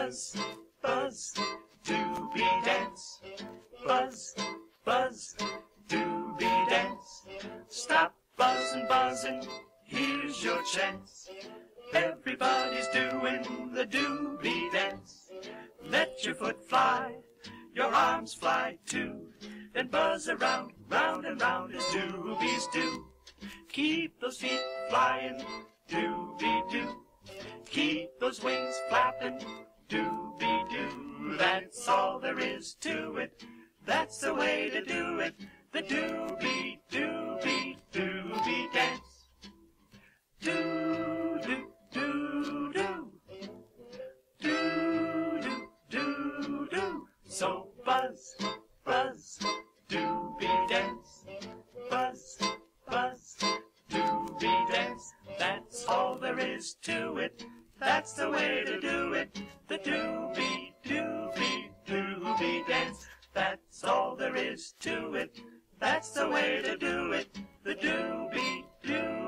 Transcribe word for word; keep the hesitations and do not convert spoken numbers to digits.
buzz, buzz, doobie dance. Buzz, buzz, doobie dance. Stop buzzing, buzzing, here's your chance. Everybody's doing the doobie dance. Let your foot fly, your arms fly too. Then buzz around, round and round as doobies do. Keep those feet flying, doobie-doo. Keep those wings flapping, doobie-doo. That's all there is to it. That's the way to do it. The doobie, doobie, doobie dance. Do-do, do-do. Do-do, do-do. So buzz, buzz, doobie dance. Buzz, buzz, doobie dance. That's all there is to it. That's the way to do it. The doobie, doobie, doobie dance. That's all there is to it. That's the way to do it. The doobie, doobie.